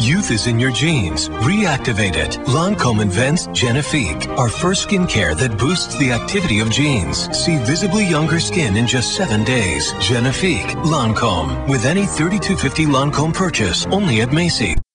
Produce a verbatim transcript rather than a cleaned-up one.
Youth is in your genes. Reactivate it. Lancome invents Genifique, our first skincare that boosts the activity of genes. See visibly younger skin in just seven days. Genifique. Lancome. With any thirty-two fifty Lancome purchase, only at Macy's.